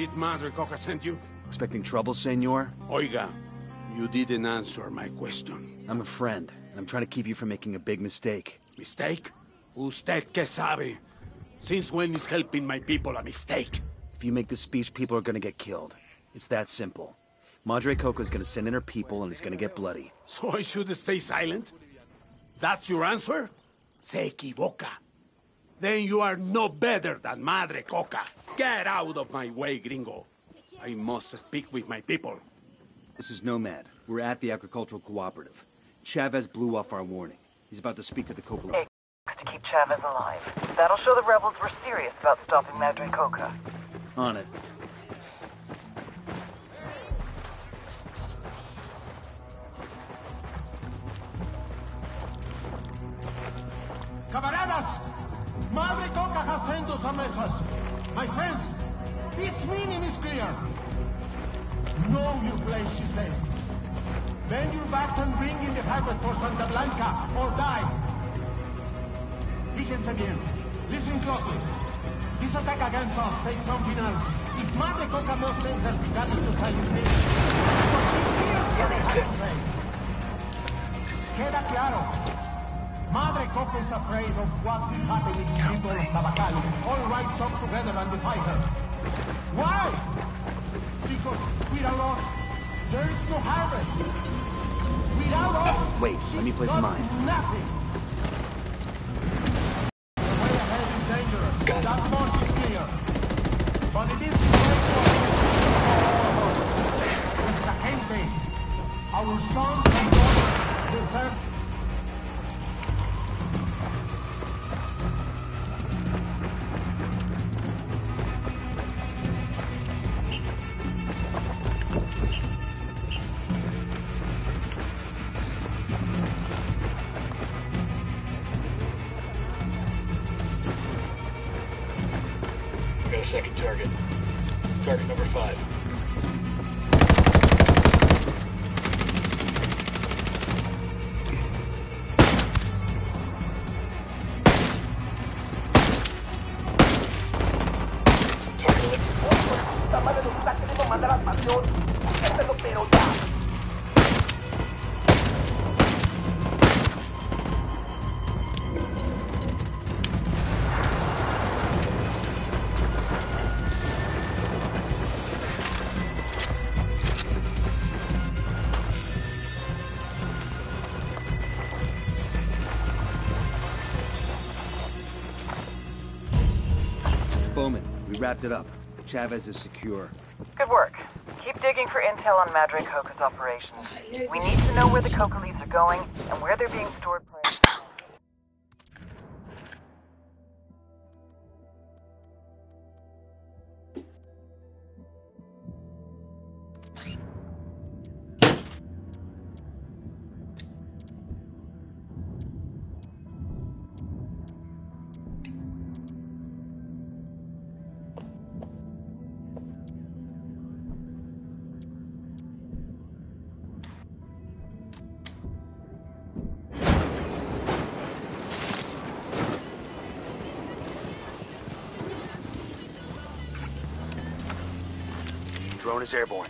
Did Madre Coca send you? Expecting trouble, senor? Oiga, you didn't answer my question. I'm a friend, and I'm trying to keep you from making a big mistake. Mistake? Usted que sabe? Since when is helping my people a mistake? If you make this speech, people are gonna get killed. It's that simple. Madre Coca's gonna send in her people, and it's gonna get bloody. So I should stay silent? That's your answer? Se equivoca. Then you are no better than Madre Coca. Get out of my way, gringo. I must speak with my people. This is Nomad. We're at the agricultural cooperative. Chavez blew off our warning. He's about to speak to the Coca... Hey, to keep Chavez alive. That'll show the rebels we're serious about stopping Madre Coca. On it. Camaradas! Madre Coca has sent us a message. My friends, its meaning is clear. Know your place, she says. Bend your backs and bring in the harvest for Santa Blanca, or die. Fíjense bien. Listen closely. This attack against us says something else. If Madre Coca must send her sicarios to silence me, what she feels what I have to say. Queda claro. Madre Coca is afraid of what will happen if the people of Tabacal all rise up together and defy her. Why? Because without us, there is no harvest. Without us, Wait, let me place mine. Nothing. The way ahead is dangerous. That much is clear. But it is Nuestra gente, our sons and daughters deserve. Got a second target. Target number 5. Target lit. Bowman, we wrapped it up. Chavez is secure. Good work. Keep digging for intel on Madre Coca's operations. We need to know where the coca leaves are going and where they're being stored. Drone is airborne.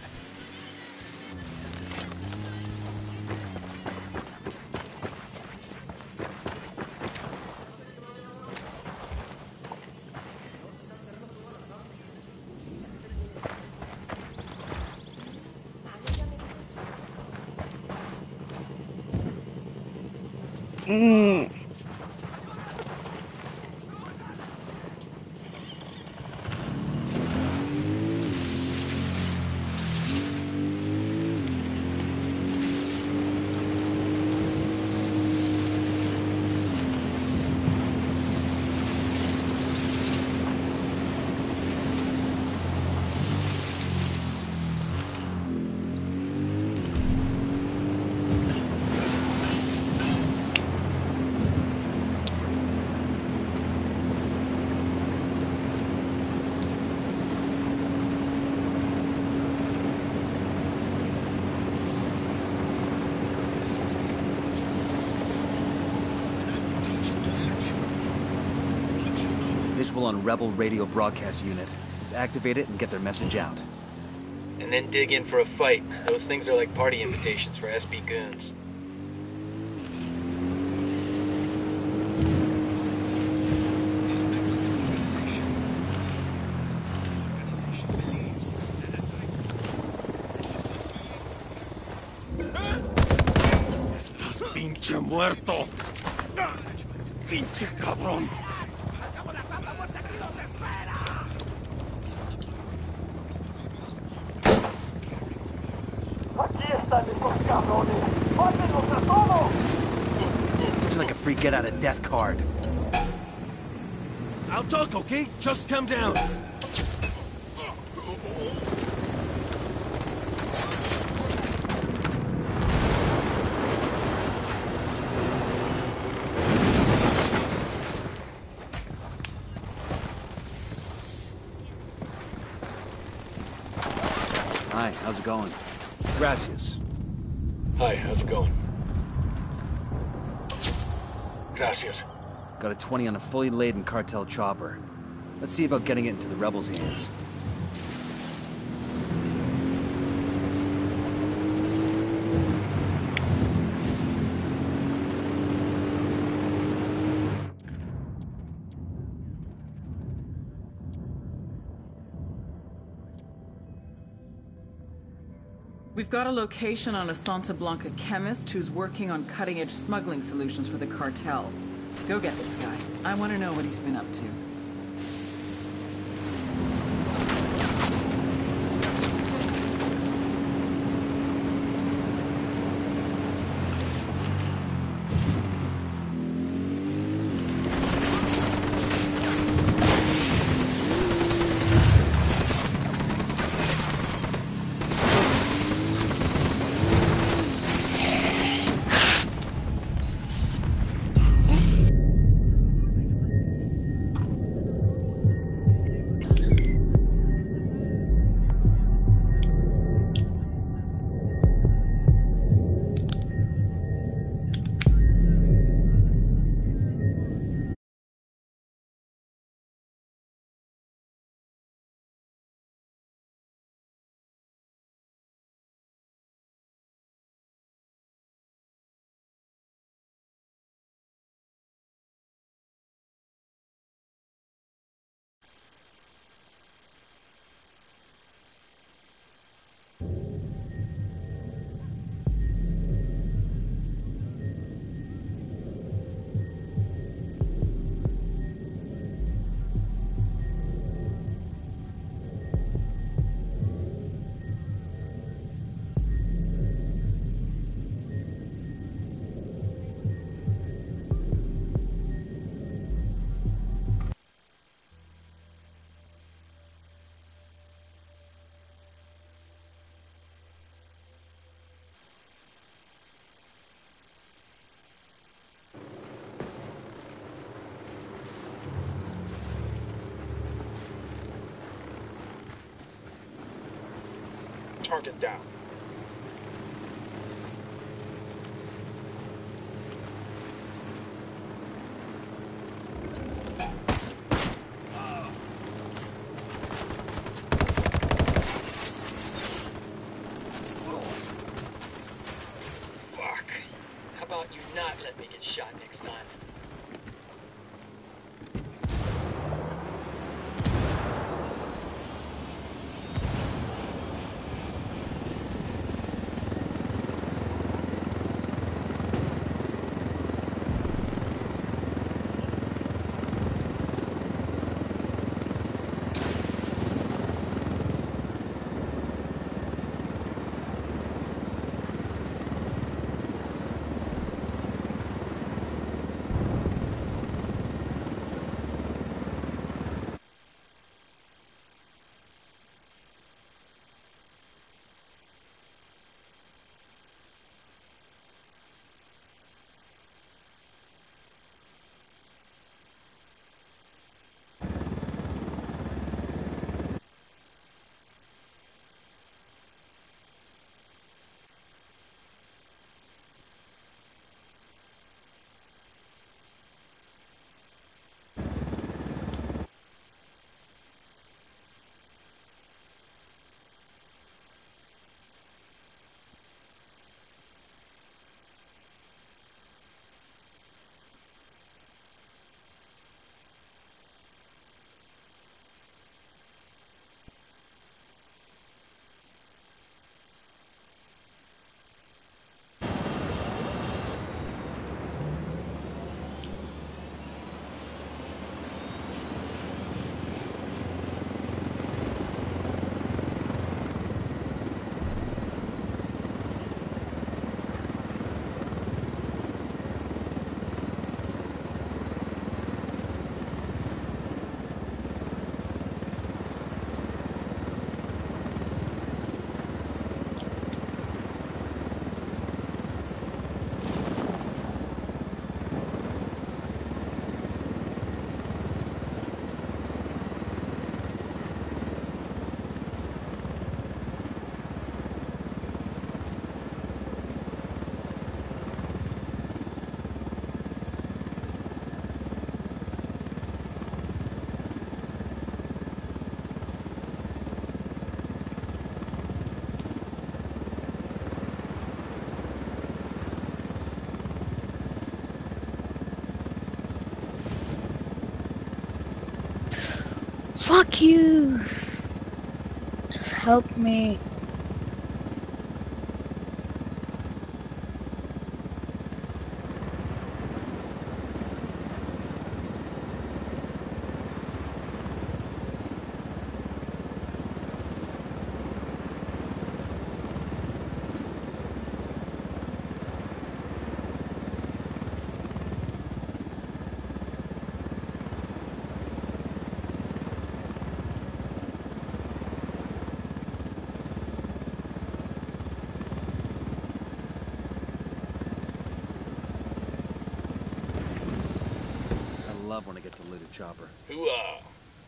Visual on Rebel radio broadcast unit. Let's activate it and get their message out. And then dig in for a fight. Those things are like party invitations for SB goons. Estás pinche muerto. Pinche cabrón. Aquí están estos cabrones. ¡Mátenlos a todos! Looks like a free get-out-of-death card. I'll talk, okay? Just come down. Hi, how's it going? Gracias. Hi, how's it going? Gracias. Got a 20 on a fully laden cartel chopper. Let's see about getting it into the rebels' hands. We've got a location on a Santa Blanca chemist who's working on cutting-edge smuggling solutions for the cartel. Go get this guy. I want to know what he's been up to. Target down. Fuck. How about you not let me get shot next time? Fuck you! Just help me. I love when I get to loot a chopper. Hoo-ah.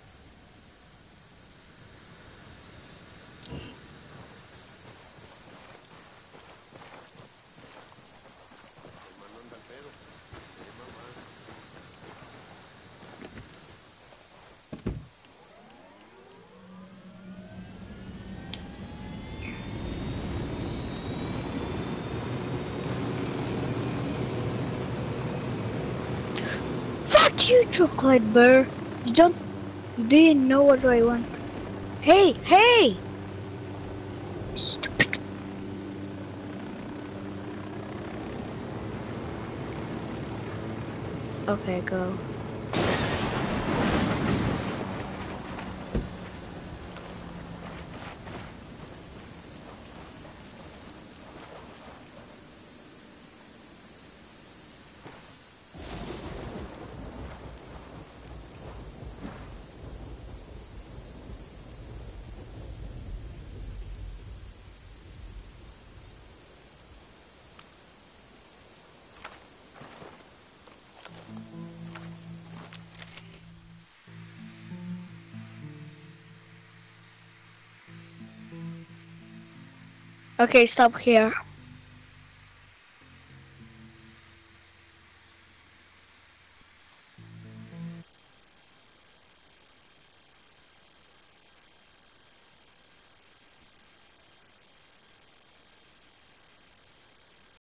Fuck you, chocolate bear. You didn't know what I want. Hey, hey! Stupid. Okay, go. Okay, stop here.